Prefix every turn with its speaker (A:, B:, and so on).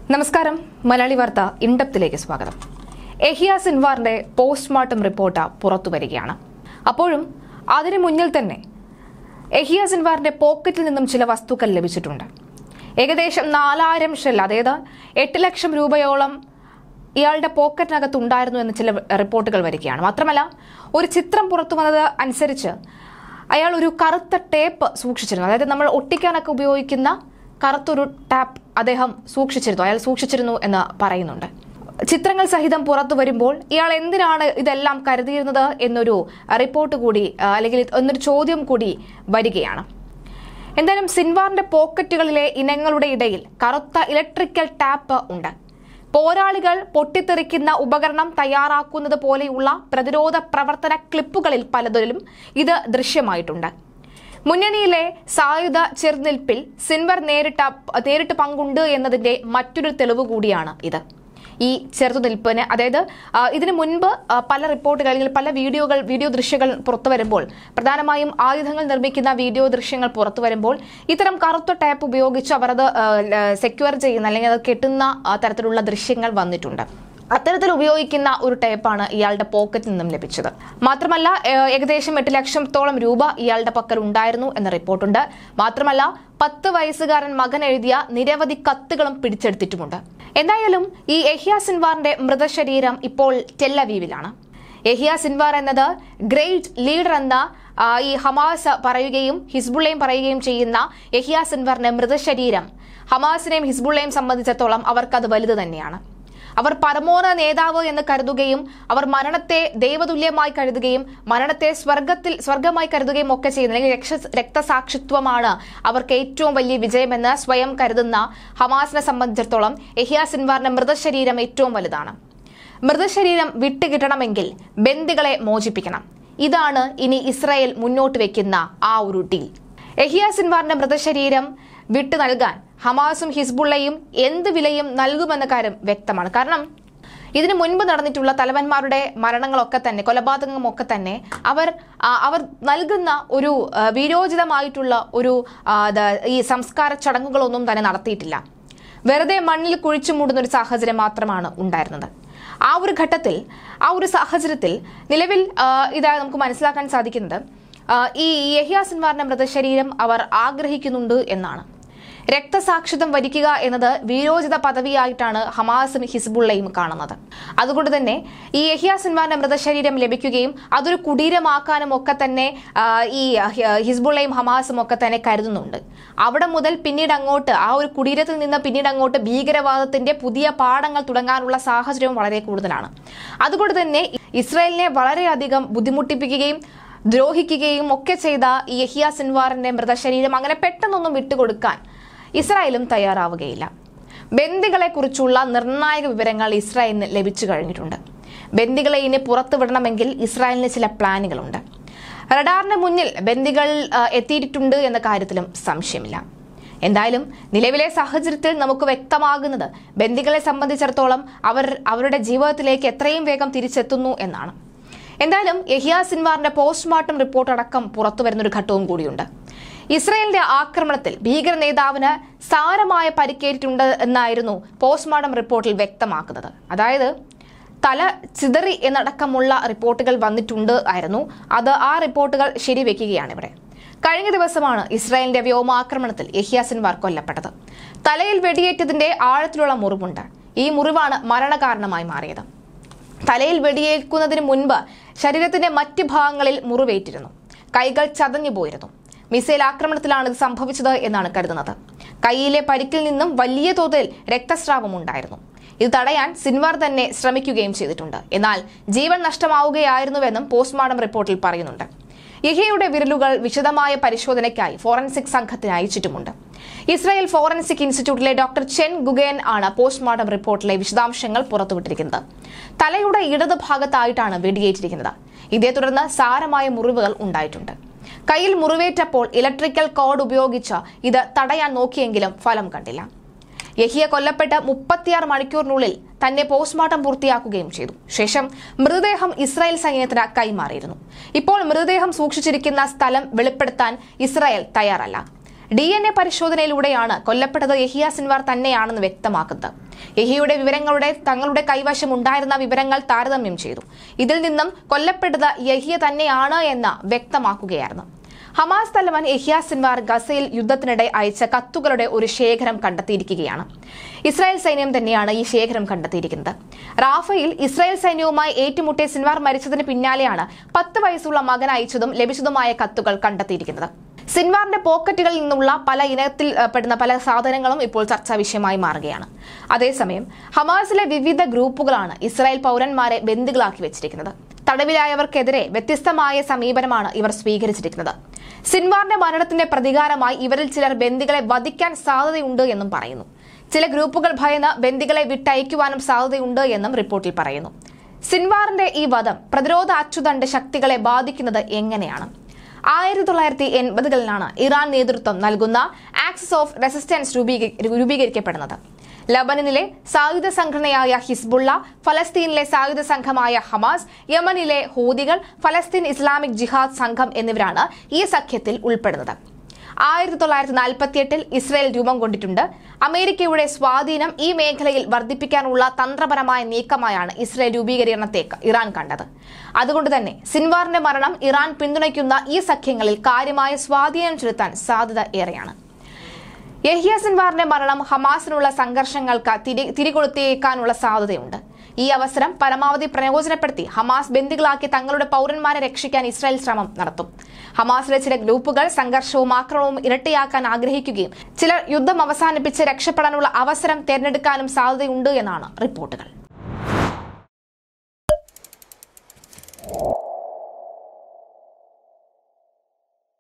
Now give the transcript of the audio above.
A: നമസ്കാരം. മലയാളി വാർത്ത ഇൻഡെപ്തിലേക്ക് സ്വാഗതം. യഹിയ സിൻവാറിന്റെ പോസ്റ്റ്മോർട്ടം റിപ്പോർട്ട് പുറത്തു വരികയാണ്. അപ്പോഴും അതിനു മുന്നിൽ തന്നെ യഹിയ സിൻവാറിന്റെ പോക്കറ്റിൽ നിന്നും ചില വസ്തുക്കൾ ലഭിച്ചിട്ടുണ്ട്. ഏകദേശം 4000 ഷെൽ, അതായത് 8 ലക്ഷം രൂപയോളം ഇയാളുടെ പോക്കറ്റിനകത്ത് ഉണ്ടായിരുന്നു എന്ന് ചില റിപ്പോർട്ടുകൾ വരികയാണ്. മാത്രമല്ല, ഒരു ചിത്രം പുറത്തു വന്നത് അനുസരിച്ച് അയാൾ ഒരു കറുത്ത ടേപ്പ് സൂക്ഷിച്ചിരുന്നു. അതായത് നമ്മൾ ഒട്ടിക്കാനൊക്കെ ഉപയോഗിക്കുന്ന കറുത്തൊരു ടാപ്പ് അയാൾ സൂക്ഷിച്ചിരുന്നു എന്ന് പറയുന്നുണ്ട്. ചിത്രങ്ങൾ സഹിതം പുറത്തു വരുമ്പോൾ ഇയാൾ എന്തിനാണ് ഇതെല്ലാം കരുതിയിരുന്നത് എന്നൊരു റിപ്പോർട്ട് കൂടി, അല്ലെങ്കിൽ എന്നൊരു ചോദ്യം കൂടി വരികയാണ്. എന്തായാലും സിൻവാറിന്റെ പോക്കറ്റുകളിലെ ഇനങ്ങളുടെ ഇടയിൽ കറുത്ത ഇലക്ട്രിക്കൽ ടാപ്പ് ഉണ്ട്. പോരാളികൾ പൊട്ടിത്തെറിക്കുന്ന ഉപകരണം തയ്യാറാക്കുന്നത് പോലെയുള്ള പ്രതിരോധ പ്രവർത്തന ക്ലിപ്പുകളിൽ പലതിലും ഇത് ദൃശ്യമായിട്ടുണ്ട്. മുന്നണിയിലെ സായുധ ചെറുനിൽപ്പിൽ സിൻവർ നേരിട്ട് പങ്കുണ്ട് എന്നതിന്റെ മറ്റൊരു തെളിവ് കൂടിയാണ് ഇത്. ഈ ചെറുനിൽപ്പിന്, അതായത് ഇതിനു മുൻപ് പല റിപ്പോർട്ടുകളിൽ പല വീഡിയോ ദൃശ്യങ്ങൾ പുറത്തു വരുമ്പോൾ, പ്രധാനമായും ആയുധങ്ങൾ നിർമ്മിക്കുന്ന വീഡിയോ ദൃശ്യങ്ങൾ പുറത്തു വരുമ്പോൾ ഇത്തരം കറുത്ത ടാപ്പ് ഉപയോഗിച്ച് അവർ അത് സെക്യൂർ ചെയ്യുന്ന അല്ലെങ്കിൽ അത് കെട്ടുന്ന തരത്തിലുള്ള ദൃശ്യങ്ങൾ വന്നിട്ടുണ്ട്. അത്തരത്തിൽ ഉപയോഗിക്കുന്ന ഒരു ടേപ്പാണ് ഇയാളുടെ പോക്കറ്റിൽ നിന്നും ലഭിച്ചത്. മാത്രമല്ല, ഏകദേശം 8 ലക്ഷത്തോളം രൂപ ഇയാളുടെ പക്കൽ ഉണ്ടായിരുന്നു എന്ന റിപ്പോർട്ടുണ്ട്. മാത്രമല്ല, 10 വയസ്സുകാരൻ മകൻ എഴുതിയ നിരവധി കത്തുകളും പിടിച്ചെടുത്തിട്ടുമുണ്ട്. എന്തായാലും ഈ യഹിയ സിൻവാറിന്റെ മൃതശരീരം ഇപ്പോൾ ടെല്ലവീവിലാണ്. യഹിയ സിൻവാർ എന്നത് ഗ്രേറ്റ് ലീഡർ എന്ന ഈ ഹമാസ് പറയുകയും ഹിസ്ബുള്ളയും പറയുകയും ചെയ്യുന്ന യഹിയ സിൻവാറിന്റെ മൃതശരീരം ഹമാസിനെയും ഹിസ്ബുള്ളയും സംബന്ധിച്ചിടത്തോളം അവർക്കത് വലുത് തന്നെയാണ്. അവർ പരമോന്നത നേതാവ് എന്ന് കരുതുകയും അവർ മരണത്തെ ദൈവതുല്യമായി കരുതുകയും മരണത്തെ സ്വർഗമായി കരുതുകയും ഒക്കെ ചെയ്യുന്ന, അല്ലെങ്കിൽ രക്തസാക്ഷിത്വമാണ് അവർക്ക് ഏറ്റവും വലിയ വിജയമെന്ന് സ്വയം കരുതുന്ന ഹമാസിനെ സംബന്ധിച്ചിടത്തോളം യഹിയ സിൻവാറിന്റെ മൃതശരീരം ഏറ്റവും വലുതാണ്. മൃതശരീരം വിട്ടുകിട്ടണമെങ്കിൽ ബന്ദികളെ മോചിപ്പിക്കണം. ഇതാണ് ഇനി ഇസ്രായേൽ മുന്നോട്ട് വെക്കുന്ന ആ ഒരു ഡീൽ. യഹിയ സിൻവാറിന്റെ മൃതശരീരം വിട്ടു നൽകാൻ ഹമാസും ഹിസ്ബുള്ളയും എന്ത് വിലയും നൽകുമെന്ന കാര്യം വ്യക്തമാണ്. കാരണം ഇതിനു മുൻപ് നടന്നിട്ടുള്ള തലവന്മാരുടെ മരണങ്ങളൊക്കെ തന്നെ, കൊലപാതകമൊക്കെ തന്നെ അവർ നൽകുന്ന ഒരു വീരോചിതമായിട്ടുള്ള ഒരു ഈ സംസ്കാര ചടങ്ങുകളൊന്നും തന്നെ നടത്തിയിട്ടില്ല. വെറുതെ മണ്ണിൽ കുഴിച്ചു മൂടുന്ന ഒരു സാഹചര്യം മാത്രമാണ് ഉണ്ടായിരുന്നത്. ആ ഒരു ഘട്ടത്തിൽ, ആ ഒരു സാഹചര്യത്തിൽ നിലവിൽ ഇതായി നമുക്ക് മനസ്സിലാക്കാൻ സാധിക്കുന്നത് ഈ യഹിയ സിൻവാറിന്റെ മൃതശരീരം അവർ ആഗ്രഹിക്കുന്നുണ്ട് എന്നാണ്. രക്തസാക്ഷിത്വം വരിക്കുക എന്നത് വീരോചിത പദവിയായിട്ടാണ് ഹമാസും ഹിസ്ബുള്ളയും കാണുന്നത്. അതുകൊണ്ട് തന്നെ ഈ യഹിയ സിൻവാറിന്റെ മൃതശരീരം ലഭിക്കുകയും അതൊരു കുടീരമാക്കാനും ഒക്കെ തന്നെ ഈ ഹിസ്ബുള്ളയും ഹമാസും ഒക്കെ തന്നെ കരുതുന്നുണ്ട്. അവിടെ മുതൽ പിന്നീട് അങ്ങോട്ട്, ആ ഒരു കുടീരത്തിൽ നിന്ന് പിന്നീട് അങ്ങോട്ട് ഭീകരവാദത്തിന്റെ പുതിയ പാഠങ്ങൾ തുടങ്ങാനുള്ള സാഹചര്യവും വളരെ കൂടുതലാണ്. അതുകൊണ്ട് തന്നെ ഇസ്രായേലിനെ വളരെയധികം ബുദ്ധിമുട്ടിപ്പിക്കുകയും ദ്രോഹിക്കുകയും ഒക്കെ ചെയ്ത ഈ യഹിയ സിൻവാറിന്റെ മൃതശരീരം അങ്ങനെ പെട്ടെന്നൊന്നും വിട്ടുകൊടുക്കാൻ ഇസ്രായേലും തയ്യാറാവുകയില്ല. ബന്ദികളെ കുറിച്ചുള്ള നിർണായക വിവരങ്ങൾ ഇസ്രായേലിന് ലഭിച്ചു കഴിഞ്ഞിട്ടുണ്ട്. ബന്ദികളെ ഇനി പുറത്തുവിടണമെങ്കിൽ ഇസ്രായേലിന് ചില പ്ലാനുകളുണ്ട്. റഡാറിന് മുന്നിൽ ബന്ദികൾ എത്തിയിട്ടുണ്ട് എന്ന കാര്യത്തിലും സംശയമില്ല. എന്തായാലും നിലവിലെ സാഹചര്യത്തിൽ നമുക്ക് വ്യക്തമാകുന്നത് ബന്ദികളെ സംബന്ധിച്ചിടത്തോളം അവരുടെ ജീവിതത്തിലേക്ക് എത്രയും വേഗം തിരിച്ചെത്തുന്നു എന്നാണ്. എന്തായാലും യഹിയ സിൻവാറിന്റെ പോസ്റ്റ്മോർട്ടം റിപ്പോർട്ട് അടക്കം പുറത്തു വരുന്നൊരു ഘട്ടവും കൂടിയുണ്ട്. ഇസ്രായേലിന്റെ ആക്രമണത്തിൽ ഭീകര നേതാവിന് സാരമായ പരിക്കേറ്റിട്ടുണ്ട് എന്നായിരുന്നു പോസ്റ്റ്മോർട്ടം റിപ്പോർട്ടിൽ വ്യക്തമാക്കുന്നത്. അതായത് തല ചിതറി എന്നടക്കമുള്ള റിപ്പോർട്ടുകൾ വന്നിട്ടുണ്ട് ആയിരുന്നു. ആ റിപ്പോർട്ടുകൾ ശരിവെക്കുകയാണ് ഇവിടെ. കഴിഞ്ഞ ദിവസമാണ് ഇസ്രായേലിന്റെ വ്യോമാക്രമണത്തിൽ യഹിയ സിൻവാർ കൊല്ലപ്പെട്ടത്. തലയിൽ വെടിയേറ്റതിന്റെ ആഴത്തിലുള്ള മുറിവുണ്ട്. ഈ മുറിവാണ് മരണകാരണമായി മാറിയത്. തലയിൽ വെടിയേൽക്കുന്നതിന് മുൻപ് ശരീരത്തിന്റെ മറ്റ് ഭാഗങ്ങളിൽ മുറിവേറ്റിരുന്നു. കൈകൾ ചതഞ്ഞു പോയിരുന്നു. മിസൈൽ ആക്രമണത്തിലാണ് ഇത് സംഭവിച്ചത് എന്നാണ് കരുതുന്നത്. കൈയിലെ പരിക്കിൽ നിന്നും വലിയ തോതിൽ രക്തസ്രാവം ഉണ്ടായിരുന്നു. ഇത് തടയാൻ സിൻവാർ തന്നെ ശ്രമിക്കുകയും ചെയ്തിട്ടുണ്ട്. എന്നാൽ ജീവൻ നഷ്ടമാവുകയായിരുന്നുവെന്നും പോസ്റ്റ്മോർട്ടം റിപ്പോർട്ടിൽ പറയുന്നുണ്ട്. യഹിയയുടെ വിരലുകൾ വിശദമായ പരിശോധനയ്ക്കായി ഫോറൻസിക് സംഘത്തിന് അയച്ചിട്ടുമുണ്ട്. ഇസ്രായേൽ ഫോറൻസിക് ഇൻസ്റ്റിറ്റ്യൂട്ടിലെ ഡോക്ടർ ചെൻ ഗുഗേൻ ആണ് പോസ്റ്റ്മോർട്ടം റിപ്പോർട്ടിലെ വിശദാംശങ്ങൾ പുറത്തുവിട്ടിരിക്കുന്നത്. തലയുടെ ഇടത് ഭാഗത്തായിട്ടാണ് വെടിയേറ്റിരിക്കുന്നത്. ഇതേ തുടർന്ന് സാരമായ മുറിവുകൾ ഉണ്ടായിട്ടുണ്ട്. കയ്യിൽ മുറിവേറ്റപ്പോൾ ഇലക്ട്രിക്കൽ കോഡ് ഉപയോഗിച്ച് ഇത് തടയാൻ നോക്കിയെങ്കിലും ഫലം കണ്ടില്ല. യഹിയ കൊല്ലപ്പെട്ട് 36 മണിക്കൂറിനുള്ളിൽ തന്നെ പോസ്റ്റ്മോർട്ടം പൂർത്തിയാക്കുകയും ചെയ്തു. ശേഷം മൃതദേഹം ഇസ്രായേൽ സൈന്യത്തിന് കൈമാറിയിരുന്നു. ഇപ്പോൾ മൃതദേഹം സൂക്ഷിച്ചിരിക്കുന്ന സ്ഥലം വെളിപ്പെടുത്താൻ ഇസ്രായേൽ തയ്യാറല്ല. DNA പരിശോധനയിലൂടെയാണ് കൊല്ലപ്പെട്ടത് യഹിയ സിൻവാർ തന്നെയാണെന്ന് വ്യക്തമാക്കുന്നത്. യഹിയുടെ വിവരങ്ങളുടെ തങ്ങളുടെ കൈവശം ഉണ്ടായിരുന്ന വിവരങ്ങൾ താരതമ്യം ചെയ്തു. ഇതിൽ നിന്നും കൊല്ലപ്പെട്ടത് യഹിയ തന്നെയാണ് എന്ന് വ്യക്തമാക്കുകയായിരുന്നു. ഹമാസ് തലവൻ യഹിയ സിൻവാർ ഗസയിൽ യുദ്ധത്തിനിടെ അയച്ച കത്തുകളുടെ ഒരു ശേഖരം കണ്ടെത്തിയിരിക്കുകയാണ്. ഇസ്രായേൽ സൈന്യം തന്നെയാണ് ഈ ശേഖരം കണ്ടെത്തിയിരിക്കുന്നത്. റാഫയിൽ ഇസ്രായേൽ സൈന്യവുമായി ഏറ്റുമുട്ടിയ സിൻവാർ മരിച്ചതിന് പിന്നാലെയാണ് 10 വയസ്സുള്ള മകൻ അയച്ചതും ലഭിച്ചതുമായ കത്തുകൾ കണ്ടെത്തിയിരിക്കുന്നത്. സിൻവാറിന്റെ പോക്കറ്റുകളിൽ നിന്നുള്ള പല ഇനത്തിൽ പെടുന്ന പല സാധനങ്ങളും ഇപ്പോൾ ചർച്ചാ വിഷയമായി മാറുകയാണ്. അതേസമയം ഹമാസിലെ വിവിധ ഗ്രൂപ്പുകളാണ് ഇസ്രായേൽ പൗരന്മാരെ ബന്ദികളാക്കി വെച്ചിരിക്കുന്നത്. തടവിലായവർക്കെതിരെ വ്യത്യസ്തമായ സമീപനമാണ് ഇവർ സ്വീകരിച്ചിരിക്കുന്നത്. സിൻവാറിന്റെ മരണത്തിന്റെ പ്രതികാരമായി ഇവരിൽ ചിലർ ബന്ദികളെ വധിക്കാൻ സാധ്യതയുണ്ട് എന്നും പറയുന്നു. ചില ഗ്രൂപ്പുകൾ ഭയന്ന് ബന്ദികളെ വിട്ടയക്കുവാനും സാധ്യതയുണ്ട് എന്നും റിപ്പോർട്ടിൽ പറയുന്നു. സിൻവാറിന്റെ ഈ വധം പ്രതിരോധ അച്ചുതണ്ട് ശക്തികളെ ബാധിക്കുന്നത് എങ്ങനെയാണ്? 1980കളിലാണ് ഇറാൻ നേതൃത്വം നൽകുന്ന ആക്സിസ് ഓഫ് റെസിസ്റ്റൻസ് രൂപീകരിക്കപ്പെടുന്നത്. ലബനനിലെ സായുധ സംഘടനയായ ഹിസ്ബുള്ള, ഫലസ്തീനിലെ സായുധ സംഘമായ ഹമാസ്, യമനിലെ ഹൂതികൾ, ഫലസ്തീൻ ഇസ്ലാമിക് ജിഹാദ് സംഘം എന്നിവരാണ് ഈ സഖ്യത്തിൽ ഉൾപ്പെടുന്നത്. 1948 ഇസ്രായേൽ രൂപം കൊണ്ടിട്ടുണ്ട്. അമേരിക്കയുടെ സ്വാധീനം ഈ മേഖലയിൽ വർദ്ധിപ്പിക്കാനുള്ള തന്ത്രപരമായ നീക്കമായാണ് ഇസ്രായേൽ രൂപീകരണത്തെ ഇറാൻ കണ്ടത്. അതുകൊണ്ട് തന്നെ സിൻവാറിന്റെ മരണം ഇറാൻ പിന്തുണയ്ക്കുന്ന ഈ സഖ്യങ്ങളിൽ കാര്യമായ സ്വാധീനം ചെലുത്താൻ സാധ്യത ഏറെയാണ്. യഹിയ സിൻവാറിന്റെ മരണം ഹമാസിനുള്ള സംഘർഷങ്ങൾക്ക് തിരികൊളുത്തിയേക്കാനുള്ള സാധ്യതയുണ്ട്. ഈ അവസരം പരമാവധി പ്രയോജനപ്പെടുത്തി ഹമാസ് ബന്ദികളാക്കി തങ്ങളുടെ പൗരന്മാരെ രക്ഷിക്കാൻ ഇസ്രായേൽ ശ്രമം നടത്തും. ഹമാസിലെ ചില ഗ്രൂപ്പുകൾ സംഘർഷവും ആക്രമണവും ഇരട്ടിയാക്കാൻ ആഗ്രഹിക്കുകയും ചിലർ യുദ്ധം അവസാനിപ്പിച്ച് രക്ഷപ്പെടാനുള്ള അവസരം തിരഞ്ഞെടുക്കാനും സാധ്യതയുണ്ട് എന്നാണ് റിപ്പോർട്ടുകൾ.